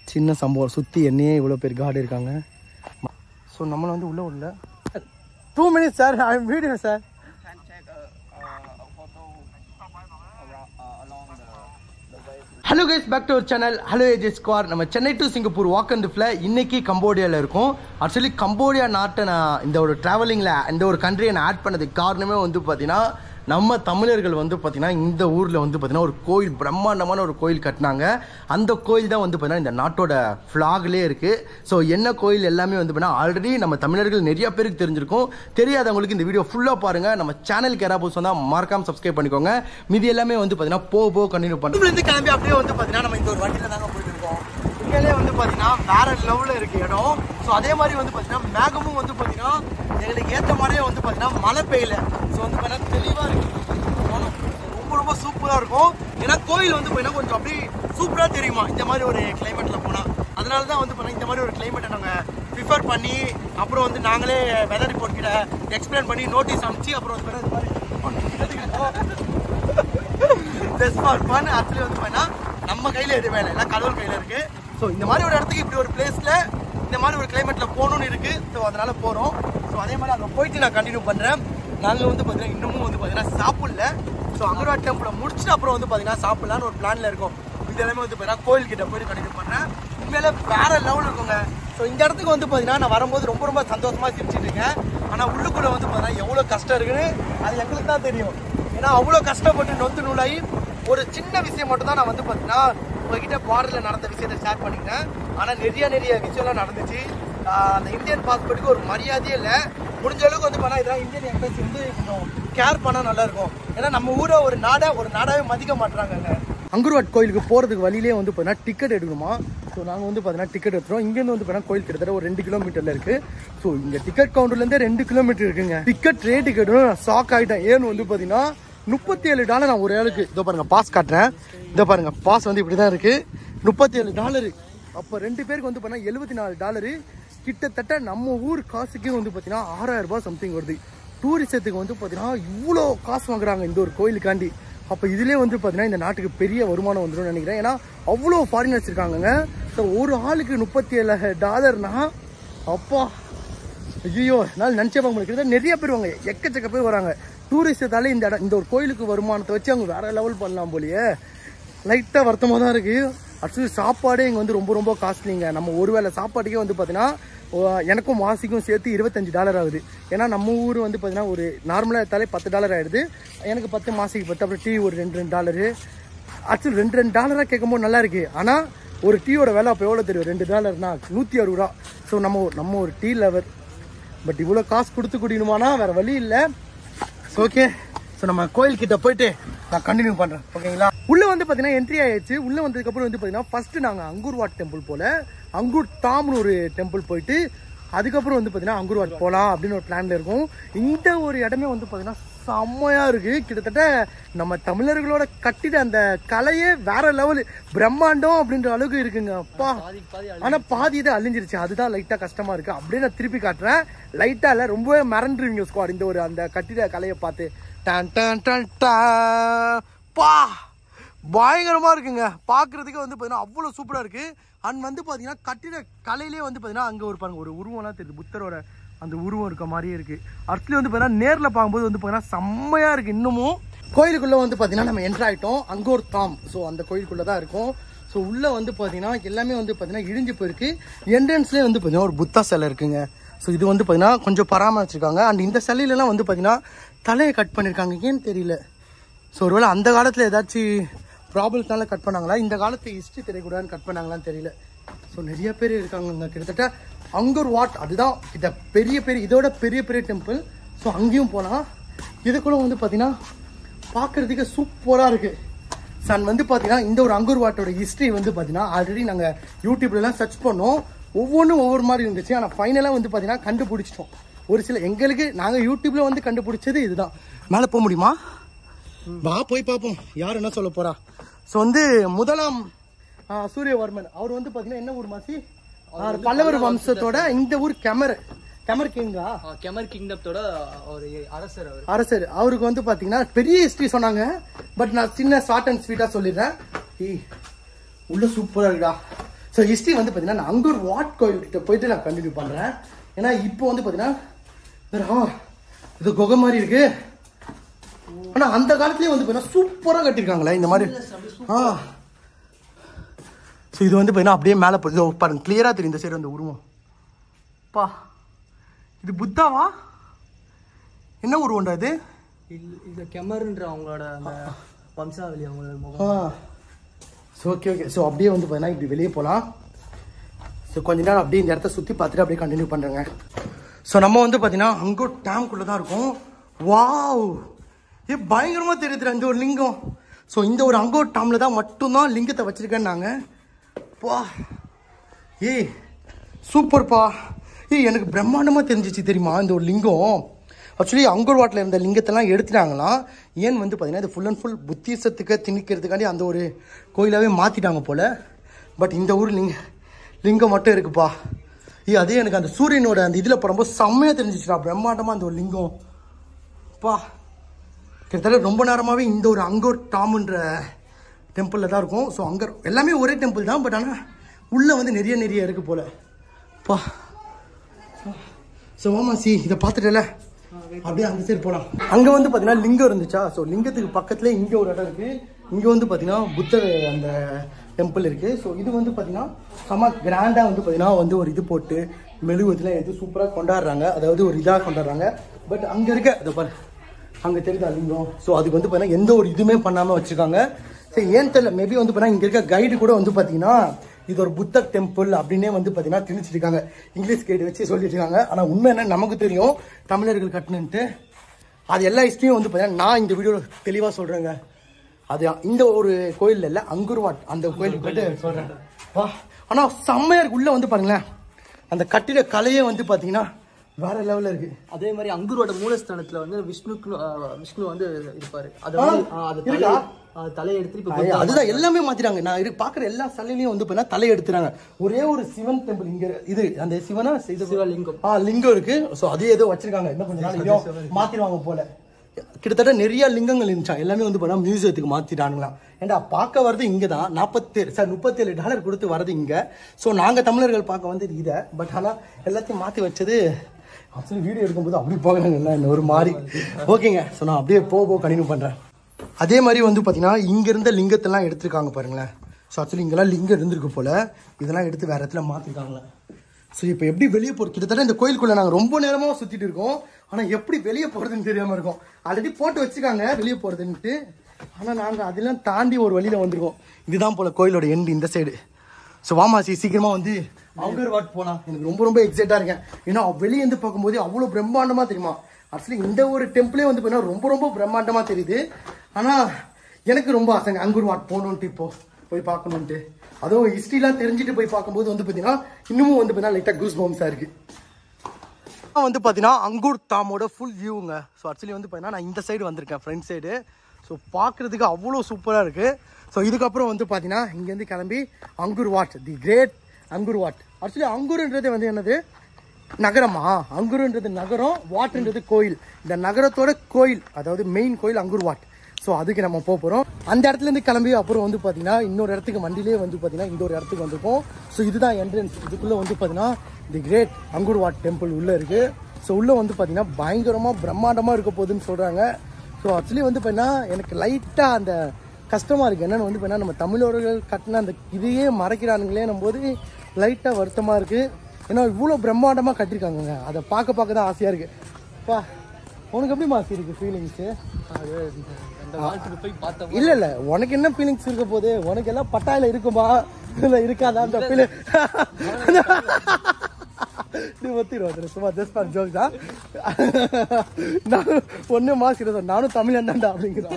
சின்ன சம்பவம் சுற்றி என்னையே இவ்வளோ பேர் கார்டு இருக்காங்க. ஸோ நம்மளை வந்து உள்ளே விடல. 2 minutes sir, I am video sir. Hello guys, back to our channel hello ages square. நம்ம Chennai to Singapore walk and fly இன்னைக்கு கம்போடியாவில் இருக்கும். ஆக்சுவலி கம்போடியா நாட்டை நான் இந்த ஒரு ட்ராவலிங்கில் இந்த ஒரு கண்ட்ரியை நான் ஆட் பண்ணதுக்கு காரணமே வந்து பார்த்தீங்கன்னா நம்ம தமிழர்கள் வந்து பார்த்தீங்கன்னா இந்த ஊரில் வந்து பார்த்தீங்கன்னா ஒரு கோயில், பிரம்மாண்டமான ஒரு கோயில் கட்டினாங்க. அந்த கோயில் தான் வந்து பார்த்தீங்கன்னா இந்த நாட்டோட ஃப்ளாக்லேயே இருக்குது. ஸோ என்ன கோயில் எல்லாமே வந்து பார்த்தீங்கன்னா ஆல்ரெடி நம்ம தமிழர்கள் நிறைய பேருக்கு தெரிஞ்சிருக்கும். தெரியாதவங்களுக்கு இந்த வீடியோ ஃபுல்லாக பாருங்கள். நம்ம சேனலுக்கு யாராவது புதுசாக வந்தால் மறக்காம சப்ஸ்கிரைப் பண்ணிக்கோங்க. மீதி எல்லாமே வந்து பார்த்தீங்கன்னா போக கண்டினியூ பண்ணுறோம். கிளம்பி அப்படியே வந்து பார்த்தீங்கன்னா நம்ம இந்த ஒரு வண்டியில் தாங்க போயிட்டு இருக்கோம். இங்கே வந்து பார்த்தீங்கன்னா வேற லெவலில் இருக்குது இடம். ஸோ அதே மாதிரி வந்து பார்த்தீங்கன்னா மேகமும் வந்து பார்த்தீங்கன்னா எங்களுக்கு ஏற்ற மாதிரியே வந்து பார்த்தீங்கன்னா மழை பெய்யல. ஸோ வந்து பார்த்தீங்கன்னா தெளிவாக இருக்குது, ரொம்ப ரொம்ப சூப்பராக இருக்கும். ஏன்னா கோயில் வந்து பார்த்தீங்கன்னா கொஞ்சம் அப்படி சூப்பராக தெரியுமா இந்த மாதிரி ஒரு கிளைமேட்டில் போனால். அதனால தான் வந்து பார்த்தீங்கன்னா இந்த மாதிரி ஒரு கிளைமேட்டை நாங்கள் ப்ரிஃபர் பண்ணி அப்புறம் வந்து நாங்களே வெதர் ரிப்போர்ட் கிட்ட எக்ஸ்பிளைன் பண்ணி நோட்டீஸ் அனுப்பிச்சு அப்புறம் வந்து பெஸ்ட் ஃபார் ஃபன். ஆக்சுவலி வந்து பார்த்தீங்கன்னா நம்ம கையில் எது வேலை எல்லாம் கடவுள் கையில் இருக்குது. ஸோ இந்த மாதிரி ஒரு இடத்துக்கு இப்படி ஒரு பிளேஸில் இந்த மாதிரி ஒரு கிளைமேட்டில் போகணுன்னு இருக்குது. ஸோ அதனால் போகிறோம். ஸோ அதே மாதிரி அங்கே போயிட்டு நான் கண்டினியூ பண்ணுறேன். நாங்கள் வந்து பார்த்தீங்கன்னா இன்னமும் வந்து பார்த்தீங்கன்னா சாப்பிடல. ஸோ அங்கர் வாட் டெம்பிளை முடிச்சுட்டு அப்புறம் வந்து பார்த்தீங்கன்னா சாப்பிட்லான்னு ஒரு பிளானில் இருக்கும். இது எல்லாமே வந்து பார்த்தீங்கன்னா கோயில்கிட்ட போயிட்டு கண்டினியூ பண்ணுறேன். உண்மையிலே வேறு லெவல் இருக்குங்க. ஸோ இந்த இடத்துக்கு வந்து பார்த்தீங்கன்னா நான் வரும்போது ரொம்ப ரொம்ப சந்தோஷமாக சிரிச்சிட்டு இருக்கேன். ஆனால் உள்ளுக்குள்ளே வந்து பார்த்தீங்கன்னா எவ்வளோ கஷ்டம் இருக்குன்னு அது எங்களுக்கு தான் தெரியும். ஏன்னா அவ்வளோ கஷ்டப்பட்டு நொந்து நூலாகி ஒரு சின்ன விஷயம் மட்டும் தான் நான் வந்து பார்த்தீங்கன்னா உங்ககிட்ட பார்டரில் நடந்த விஷயத்தை ஷேர் பண்ணிக்கிறேன். ஆனால் நிறைய விஷயம்லாம் நடந்துச்சு. அந்த இந்தியன் பாஸ்போர்ட்டுக்கு ஒரு மரியாதையே இல்லை. முடிஞ்ச அளவுக்கு வந்து பார்த்தா இதெல்லாம் இந்தியன் எம்பசி வந்து கொஞ்சம் கேர் பண்ணால் நல்லாயிருக்கும். ஏன்னா நம்ம ஊரை ஒரு நாடாவே மதிக்க மாட்டுறாங்க. அங்கர் வாட் கோயிலுக்கு போகிறதுக்கு வழியிலே வந்து பார்த்தீங்கன்னா டிக்கெட் எடுக்கணுமா. ஸோ நாங்கள் வந்து பார்த்தீங்கன்னா டிக்கெட் எடுத்துகிறோம். இங்கேருந்து வந்து பார்த்தீங்கன்னா கோயில் கிட்டத்தட்ட ஒரு 2 கிலோமீட்டரில் இருக்குது. ஸோ இங்கே டிக்கெட் கவுண்டர்லேருந்தே 2 கிலோமீட்டர் இருக்குங்க. டிக்கெட் ரேட்டு கேட்டணும் நான் ஷாக் ஆகிட்டேன். ஏன்னு வந்து பார்த்தீங்கன்னா $37 நான் ஒரு ஆளுக்கு. இதோ பாருங்கள் பாஸ் காட்டுறேன். இதோ பாருங்கள் பாஸ் வந்து இப்படி தான் இருக்குது, $37. அப்போ 2 பேருக்கு வந்து பார்த்தீங்கன்னா $74. கிட்டத்தட்ட நம்ம ஊர் காசுக்கே வந்து பார்த்தீங்கன்னா 6000 ரூபாய் சம்திங் வருது. டூரிசத்துக்கு வந்து பார்த்தீங்கன்னா இவ்வளோ காசு வாங்குறாங்க இந்த ஒரு கோயிலுக்காண்டி. அப்போ இதுலேயே வந்து பார்த்தீங்கன்னா இந்த நாட்டுக்கு பெரிய வருமானம் வந்துடும் நினைக்கிறேன். ஏன்னா அவ்வளோ ஃபாரினர்ஸ் இருக்காங்கங்க. ஸோ ஒரு ஆளுக்கு $37 அப்பா ஐயோ என்னால் நினச்சே பார்க்க முடியாது. நிறைய பேர் வாங்க, எக்கச்சக்க பேர் வராங்க. டூரிஸ்டத்தாலே இந்த ஒரு கோயிலுக்கு வருமானத்தை வச்சு அவங்க வேற லெவல் பண்ணலாம் போலியே. லைட்டாக வருத்தமாக தான் இருக்குது. ஆக்சுவலி சாப்பாடே இங்கே வந்து ரொம்ப காஸ்ட்லிங்க. நம்ம ஒருவேளை சாப்பாட்டுக்கே வந்து பார்த்தீங்கன்னா எனக்கும் மாசிக்கும் சேர்த்து $25 ஆகுது. ஏன்னா நம்ம ஊர் வந்து பார்த்தீங்கன்னா ஒரு நார்மலாக எடுத்தாலே $10 ஆகிடுது. எனக்கு 10, மாசிக்கு 10. அப்புறம் டீ ஒரு $2 ஆக்சுவலி $2 கேட்கும்போது நல்லா இருக்குது. ஆனால் ஒரு டீயோட விலை அப்போ எவ்வளோ தெரியும்? $2னா 160 ரூபா. ஸோ நம்ம ஒரு டீ லவர். பட் இவ்வளோ காசு கொடுத்து குடிக்கணுமானா வேறு வழி இல்லை. ஓகே, ஸோ நம்ம கோயில்கிட்ட போயிட்டு நான் கண்டினியூ பண்ணுறேன். ஓகேங்களா? உள்ளே வந்து பார்த்தீங்கன்னா என்ட்ரி ஆயிடுச்சு. உள்ளே வந்ததுக்கப்புறம் வந்து பார்த்தீங்கன்னா ஃபர்ஸ்ட் நாங்கள் அங்கூர் வாட் டெம்பிள் போல அங்கூர் தாம்னு ஒரு டெம்பிள் போயிட்டு அதுக்கப்புறம் வந்து பார்த்தீங்கன்னா அங்கூர் வாட் போகலாம் அப்படின்னு ஒரு பிளான்ல இருக்கும். இந்த ஒரு இடமே வந்து பார்த்தீங்கன்னா செம்மையாக இருக்குது. கிட்டத்தட்ட நம்ம தமிழர்களோட கட்டிட அந்த கலையே வேற லெவலு, பிரம்மாண்டம் அப்படின்ற அளவுக்கு இருக்குங்க. அப்பா ஆனால் பாதி இதை அழிஞ்சிருச்சு. அதுதான் லைட்டாக கஷ்டமாக இருக்குது. அப்படியே நான் திருப்பி காட்டுறேன். லைட்டாக இல்லை, ரொம்பவே மறந்துருவீங்க ஸ்குவாட் இந்த ஒரு அந்த கட்டிட கலையை பார்த்து. டான் டான் டான் டா பா பயங்கரமாக இருக்குங்க. பார்க்குறதுக்கு வந்து பார்த்தீங்கன்னா அவ்வளோ சூப்பராக இருக்குது. அண்ட் வந்து பார்த்தீங்கன்னா கட்டிட கலையிலே வந்து பார்த்தீங்கன்னா அங்கே ஒரு பாருங்க ஒரு உருவம்லாம் தெரியுது, புத்தரோட அந்த உருவம் இருக்க மாதிரியே இருக்குது. ஆக்சுவலி வந்து பார்த்தீங்கன்னா நேரில் பார்க்கும்போது வந்து பார்த்தீங்கன்னா செம்மையாக இருக்குது. இன்னமும் கோயிலுக்குள்ளே வந்து பார்த்தீங்கன்னா நம்ம என்ட்ரு ஆகிட்டோம். அங்கோர் தாம். ஸோ அந்த கோயிலுக்குள்ளே தான் இருக்கும். ஸோ உள்ளே வந்து பார்த்தீங்கன்னா எல்லாமே வந்து பார்த்தீங்கன்னா இடிஞ்சு போயிருக்கு. என்ட்ரன்ஸ்லேயே வந்து பார்த்தீங்கன்னா ஒரு புத்தா சிலை இருக்குங்க. ஸோ இது வந்து பார்த்தீங்கன்னா கொஞ்சம் பராமரிச்சிருக்காங்க. அண்ட் இந்த சிலையிலலாம் வந்து பார்த்தீங்கன்னா தலையை கட் பண்ணியிருக்காங்க, ஏன்னு தெரியல. ஸோ ஒருவேளை அந்த காலத்தில் ஏதாச்சும் ப்ராப்ளம்ஸ்னால கட் பண்ணாங்களா, இந்த காலத்து ஹிஸ்ட்ரி தெரியக்கூடாதுன்னு கட் பண்ணாங்களான்னு தெரியல. ஸோ நிறைய பேர் இருக்காங்க. கிட்டத்தட்ட அங்கர் வாட் அதுதான் இதை இதோட பெரிய டெம்பிள். ஸோ அங்கேயும் போகலாம். இதுக்குள்ள வந்து பார்த்தீங்கன்னா பார்க்குறதுக்கு சூப்பராக இருக்குது. சன் வந்து பார்த்தீங்கன்னா இந்த ஒரு அங்கர் வாட்டோட ஹிஸ்ட்ரி வந்து பார்த்தீங்கன்னா ஆல்ரெடி நாங்கள் யூடியூப்லலாம் சர்ச் பண்ணோம். ஒவ்வொன்றும் ஒவ்வொரு மாதிரி இருந்துச்சு. ஆனால் ஃபைனலாக வந்து பார்த்தீங்கன்னா கண்டுபிடிச்சிட்டோம். ஒரு சில எங்களுக்கு நாங்கள் யூடியூப்பில் வந்து கண்டுபிடிச்சது இதுதான். மேலே போக முடியுமா? வா போய் பார்ப்போம் யார் என்ன சொல்ல போகிறா. ஸோ வந்து முதலாம் சூரியவர்மன் அவர் வந்து பார்த்தீங்கன்னா என்ன ஊர் மாசி பல்லவர் வம்சத்தோட இந்த ஊர் கெமர் கிங்கா கெமர் கிங்டத்தோட ஒரு அரசர். அவருக்கு வந்து பார்த்தீங்கன்னா பெரிய ஹிஸ்ட்ரி சொன்னாங்க. பட் நான் சின்ன ஷார்ட் அண்ட் ஸ்வீட்டாக சொல்லிடுறேன். உள்ள சூப்பராக இருக்குடா. ஸோ ஹிஸ்ட்ரி வந்து பார்த்தீங்கன்னா நான் அங்கூர் வாட் கோயில்கிட்ட போயிட்டு நான் கண்டினியூ பண்ணுறேன். ஏன்னா இப்போ வந்து பார்த்தீங்கன்னா இது குகை மாதிரி இருக்கு. ஆனால் அந்த காலத்துலேயே வந்து பார்த்தீங்கன்னா சூப்பராக கட்டியிருக்காங்களே இந்த மாதிரி. ஸோ இது வந்து பார்த்தீங்கன்னா அப்படியே மேலே போகுது பாருங்க, கிளியராக தெரியும் இந்த சைடு அந்த உருவம். பா இது புத்தாவா என்ன உருவம்டா இது? இது கெமருன்ற அவங்களோட வம்சாவளி அவங்களோட. So okay. ஸோ அப்படியே வந்து பார்த்தீங்கன்னா இப்படி வெளியே போகலாம். ஸோ கொஞ்ச நேரம் அப்படியே இந்த இடத்த சுற்றி பார்த்துட்டு அப்படியே கண்டினியூ பண்ணுறேங்க. ஸோ நம்ம வந்து பார்த்தீங்கன்னா அங்கோர் டேம்குள்ளே தான் இருக்கும். வாவ், பயங்கரமாக தெரியுது அந்த ஒரு லிங்கம். ஸோ இந்த ஒரு அங்கோர் டேமில் தான் மட்டும்தான் லிங்கத்தை வச்சுருக்கேன்னாங்க. பா சூப்பர்ப்பா. எனக்கு பிரம்மாண்டமாக தெரிஞ்சிச்சு தெரியுமா இந்த ஒரு லிங்கம். ஆக்சுவலி அங்கோர் வாட்டில் இருந்த லிங்கத்தெல்லாம் எடுத்துட்டாங்களாம். ஏன்னு வந்து பார்த்தீங்கன்னா இது ஃபுல் அண்ட் ஃபுல் புத்திசத்துக்கு திணிக்கிறதுக்காண்டி அந்த ஒரு கோயிலாகவே மாற்றிட்டாங்க போல். பட் இந்த ஊர் லிங்கம் மட்டும் இருக்குப்பா. அதே எனக்கு அந்த சூரியனோட அந்த இதில் போடும்போது செம்மையாக தெரிஞ்சிச்சுடா, பிரம்மாண்டமாக அந்த ஒரு லிங்கம். பா கிட்டத்தட்ட ரொம்ப நேரமாகவே இந்த ஒரு அங்கோர் டாம்ன்ற டெம்பிளில் தான் இருக்கும். ஸோ அங்கே எல்லாமே ஒரே டெம்பிள் தான், பட் ஆனால் உள்ளே வந்து நிறைய இருக்குது போல். பா ஸோ வாமாசி இதை பார்த்துட்டல அப்படியே அந்த சைடு போகலாம். அங்கே வந்து பார்த்தீங்கன்னா லிங்கம் இருந்துச்சா. ஸோ லிங்கத்துக்கு பக்கத்தில் இங்கே ஒரு இடம் இருக்குது. இங்கே வந்து பார்த்தீங்கன்னா புத்தர் அந்த டெம்பிள் இருக்குது. ஸோ இது வந்து பார்த்தீங்கன்னா செம்ம கிராண்டாக வந்து பார்த்தீங்கன்னா வந்து ஒரு இது போட்டு மெழுகுவத்தில் எது சூப்பராக கொண்டாடுறாங்க, அதாவது ஒரு இதாக கொண்டாடுறாங்க. பட் அங்கே இருக்க அதை பாரு, அங்கே தெரியுது லிங்கம். ஸோ அதுக்கு வந்து பார்த்தீங்கன்னா எந்த ஒரு இதுவுமே பண்ணாமல் வச்சுருக்காங்க. சரி ஏன் தெரியல, மேபி வந்து பார்த்தீங்கன்னா இங்கே இருக்க கைடு கூட வந்து பார்த்தீங்கன்னா இது ஒரு புத்தர் டெம்பிள் அப்படின்னே வந்து பார்த்தீங்கன்னா திணிச்சிருக்காங்க, இங்கிலீஷ் கைடு வச்சு சொல்லிட்டு இருக்காங்க. ஆனால் உண்மை என்ன நமக்கு தெரியும், தமிழர்கள் கட்டணுன்ட்டு. அது எல்லா ஹிஸ்ட்ரியும் வந்து பார்த்தீங்கன்னா நான் இந்த வீடியோவில் தெளிவாக சொல்கிறேங்க. அது இந்த ஒரு கோயில் இல்லை, அங்கூர் வாட் அந்த கோயிலுக்கு போயிட்டு சொல்கிறேன். வா ஆனால் செம்மையாக இருக்கு. உள்ளே வந்து பாருங்களேன், அந்த கட்டிட கலையே வந்து பார்த்தீங்கன்னா வேற லெவலில் இருக்கு. அதே மாதிரி அங்கூரோட மூலஸ்தானத்தில் வந்து விஷ்ணு வந்து இருப்பாரு. அதை தலையை எடுத்து அதுதான் எல்லாமே மாத்திட்டாங்க. நான் பாக்குற எல்லா சிலையிலையும் வந்து பார்த்தா தலையை எடுத்துறாங்க. ஒரே ஒரு சிவன் டெம்பிள் இங்க இது அந்த சிவனா சிவலிங்கம் லிங்கம் இருக்கு. ஸோ அதே ஏதோ வச்சிருக்காங்க, இன்னும் கொஞ்ச நாள் மாத்திடுவாங்க போல. கிட்டத்தட்ட நிறைய லிங்கங்கள் இருந்துச்சா, எல்லாமே வந்து பார்த்தா மியூசியத்துக்கு மாத்திட்டானுங்களாம். ஏன்டா பார்க்க வர்றது இங்கே தான் $37 கொடுத்து வர்றது இங்கே. ஸோ நாங்கள் தமிழர்கள் பார்க்க வந்து இதை, பட் ஆனால் எல்லாத்தையும் மாற்றி வச்சது ஆக்சுவலி வீடியோ எடுக்கும்போது அப்படி போகிறாங்கல்ல என்ன ஒரு மாதிரி. ஓகேங்க, ஸோ நான் அப்படியே போக கண்டினியூ பண்ணுறேன். அதே மாதிரி வந்து பார்த்தீங்கன்னா இங்கே இருந்த லிங்கத்தெல்லாம் எடுத்துருக்காங்க பாருங்களேன். ஸோ ஆக்சுவலி இங்கெல்லாம் லிங்கம் இருந்திருக்கு போல், இதெல்லாம் எடுத்து வேறு இடத்துல மாற்றிருக்காங்களே. ஸோ இப்போ எப்படி வெளியே போகிறது, கிட்டத்தட்ட இந்த கோயிலுக்குள்ளே நாங்கள் ரொம்ப நேரமாக சுற்றிட்டு இருக்கோம். ஆனால் எப்படி வெளியே போகிறதுன்னு தெரியாமல் இருக்கோம். ஆல்ரெடி போட்டு வச்சுருக்காங்க வெளியே போகிறதுன்ட்டு, ஆனால் நாங்கள் அதெல்லாம் தாண்டி ஒரு வழியில் வந்திருக்கோம். இதுதான் போல் கோயிலோட எண்டு இந்த சைடு. ஸோ வாமாசி சீக்கிரமாக வந்து அங்கூர் வாட் போகலாம். எனக்கு ரொம்ப எக்ஸைட்டாக இருக்கேன். ஏன்னா வெளியே இருந்து பார்க்கும்போது அவ்வளோ பிரம்மாண்டமாக தெரியுமா. ஆக்சுவலி இந்த ஒரு டெம்பிளே வந்து பார்த்தீங்கன்னா ரொம்ப பிரம்மாண்டமாக தெரியுது. ஆனால் எனக்கு ரொம்ப ஆசைங்க அங்கூர் வாட் போகணுன்ட்டு, இப்போ போய் பார்க்கணுன்ட்டு. அதுவும் ஹிஸ்ட்ரிலாம் தெரிஞ்சுட்டு போய் பார்க்கும்போது வந்து பார்த்தீங்கன்னா இன்னமும் வந்து பார்த்தீங்கன்னா லைட்டாக கூஸ் பம்ப்ஸாக இருக்குது. வந்து பார்த்தீங்கன்னா அங்கூர் தாமோட ஃபுல் வியூங்க. ஸோ ஆக்சுவலி வந்து பார்த்தீங்கன்னா நான் இந்த சைடு வந்திருக்கேன், ஃப்ரண்ட் சைடு. ஸோ பார்க்குறதுக்கு அவ்வளோ சூப்பராக இருக்குது. ஸோ இதுக்கப்புறம் வந்து பார்த்தீங்கன்னா இங்கேருந்து கிளம்பி Angkor Wat, the great Angkor Wat. Actually அங்கூர்ன்றது வந்து என்னது நகரமா, அங்கூர்ன்றது நகரம், வாட்ன்றது கோயில். இந்த நகரத்தோட கோயில், அதாவது மெயின் கோயில் அங்கூர் வாட். ஸோ அதுக்கு நம்ம போக போகிறோம். அந்த இடத்துலேருந்து கிளம்பி அப்புறம் வந்து பார்த்தீங்கன்னா இன்னொரு இடத்துக்கு வண்டியிலே வந்து பார்த்தீங்கன்னா இந்த ஒரு இடத்துக்கு வந்திருக்கோம். ஸோ இதுதான் என்ட்ரன்ஸ். இதுக்குள்ளே வந்து பார்த்தீங்கன்னா the great Angkor Wat temple உள்ளே இருக்குது. ஸோ உள்ளே வந்து பார்த்தீங்கன்னா பயங்கரமாக பிரம்மாண்டமாக இருக்க போகுதுன்னு சொல்கிறாங்க. ஸோ ஆக்சுவலி வந்து பார்த்தீங்கன்னா எனக்கு லைட்டாக அந்த கஷ்டமாக இருக்குது. என்னென்னு வந்து பார்த்தீங்கன்னா நம்ம தமிழர்கள் கட்டின அந்த இதையே மறைக்கிறானுங்களே போது லைட்டாக வருத்தமாக இருக்குது. ஏன்னா இவ்வளோ பிரம்மாண்டமாக கட்டியிருக்காங்க, அதை பார்க்க தான் ஆசையாக இருக்குது. பா உனக்கு எப்படி மாசி இருக்குது ஃபீலிங்ஸு? இல்லை உனக்கு என்ன ஃபீலிங்ஸ் இருக்க போது? உனக்கு எல்லாம் பட்டாயில் இருக்குமா இல்லை இருக்காதா அந்த ஃபீலிங்? நீ ஒத்திடுவாங்க சும்மா ஜஸ்ட் ஃபார் ஜோக் தான். நானும் ஒன்றும் மாசிக்கிறேன், நானும் தமிழன் தான்டா அப்படிங்கிறான்.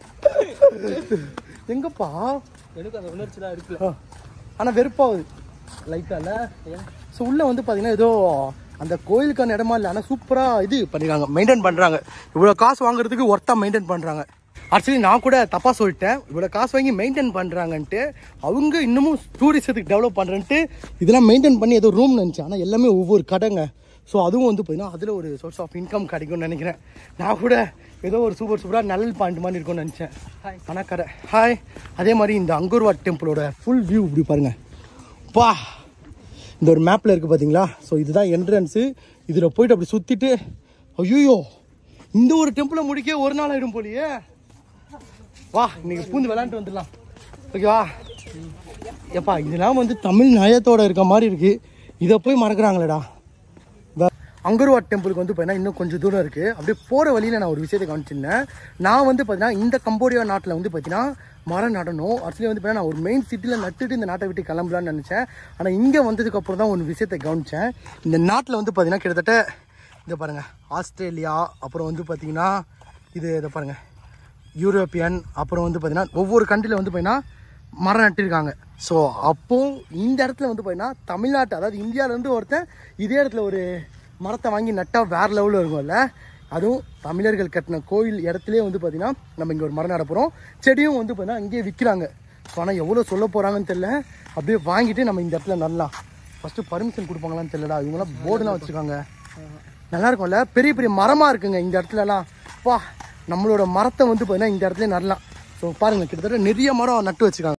எங்கப்பா எனக்கு அந்த உணர்ச்சிலாம் இருக்குல்ல, ஆனால் வெறுப்பாகுது லைட்டால. ஸோ உள்ளே வந்து பார்த்தீங்கன்னா ஏதோ அந்த கோயிலுக்கான இடமா இல்லை, ஆனால் சூப்பராக இது பண்ணிடுறாங்க, மெயின்டைன் பண்ணுறாங்க. இவ்வளோ காசு வாங்குறதுக்கு ஒர்த்தாக மெயின்டைன் பண்ணுறாங்க. ஆக்சுவலி நான் கூட தப்பாக சொல்லிட்டேன், இவ்வளோ காசு வாங்கி மெயின்டைன் பண்ணுறாங்கன்ட்டு. அவங்க இன்னமும் டூரிசத்துக்கு டெவலப் பண்ணுறேன்ட்டு இதெல்லாம் மெயின்டைன் பண்ணி ஏதோ ரூம் நினச்சேன். ஆனால் எல்லாமே ஒவ்வொரு கடைங்க. ஸோ அதுவும் வந்து பார்த்தீங்கன்னா அதில் ஒரு சோர்ஸ் ஆஃப் இன்கம் கிடைக்கும்னு நினைக்கிறேன். நான் கூட ஏதோ ஒரு சூப்பராக நல்ல பாயிண்ட் மாதிரி இருக்கும்னு நினச்சேன். ஆனால் கடை ஹாய். அதே மாதிரி இந்த அங்கூர் வாட் டெம்பிளோட ஃபுல் வியூ இப்படி பாருங்கள். பா இந்த ஒரு மேப்பில் இருக்குது பார்த்தீங்களா? ஸோ இதுதான் என்ட்ரன்ஸு. இதில் போயிட்டு அப்படி சுற்றிட்டு ஐயோ இந்த ஒரு டெம்பிளை முடிக்க ஒரு நாள் ஆகிடும் போலியே. வா இன்னைக்கு பூந்து விளாண்டுட்டு வந்துடலாம். ஓகேவா? எப்பா இதெல்லாம் வந்து தமிழ் நயத்தோடு இருக்க மாதிரி இருக்குது. இதை போய் மறக்கிறாங்களேடா. அங்கர் வாட் டெம்பிளுக்கு வந்து பார்த்தீங்கன்னா இன்னும் கொஞ்சம் தூரம் இருக்குது. அப்படியே போகிற வழியில் நான் ஒரு விஷயத்தை கவனிச்சிருந்தேன். நான் வந்து பார்த்தீங்கன்னா இந்த கம்போடியா நாட்டில் வந்து பார்த்தீங்கன்னா மரம் நடணும். ஆக்சுவலி வந்து பார்த்தீங்கன்னா நான் ஒரு மெயின் சிட்டியில் நட்டுட்டு இந்த நாட்டை விட்டு கிளம்பலான்னு நினச்சேன். ஆனால் இங்கே வந்ததுக்கப்புறம் தான் ஒரு விஷயத்தை கவனித்தேன். இந்த நாட்டில் வந்து பார்த்தீங்கன்னா கிட்டத்தட்ட இதை பாருங்கள், ஆஸ்திரேலியா, அப்புறம் வந்து பார்த்தீங்கன்னா இதை பாருங்கள் யூரோப்பியன், அப்புறம் வந்து பார்த்தீங்கன்னா ஒவ்வொரு கண்ட்ரியில் வந்து பார்த்தீங்கன்னா மரம் நட்டிருக்காங்க. ஸோ அப்போது இந்த இடத்துல வந்து பார்த்தீங்கன்னா தமிழ்நாட்டு, அதாவது இந்தியாவிலேருந்து ஒருத்தன் இதே இடத்துல ஒரு மரத்தை வாங்கி நட்டால் வேறு லெவலில் இருக்கும்ல. அதுவும் தமிழர்கள் கட்டின கோயில் இடத்துலேயே வந்து பார்த்திங்கன்னா நம்ம இங்கே ஒரு மரம் நட போகிறோம். செடியும் வந்து பார்த்தீங்கன்னா இங்கேயே விற்கிறாங்க. ஸோ ஆனால் எவ்வளோ சொல்ல போகிறாங்கன்னு தெரியல. அப்படியே வாங்கிட்டு நம்ம இந்த இடத்துல நடலாம். ஃபஸ்ட்டு பர்மிஷன் கொடுப்பாங்களான்னு தெரியலடா. இவங்களாம் போர்டுலாம் வச்சுருக்காங்க. நல்லாயிருக்கும்ல, பெரிய பெரிய மரமாக இருக்குங்க இந்த இடத்துலலாம். நம்மளோட மரத்தை வந்து பார்த்தீங்கன்னா இந்த இடத்துல நடலாம். ஸோ பாருங்கள், கிட்டத்தட்ட நிறைய மரம் நட்டு வச்சுருக்காங்க.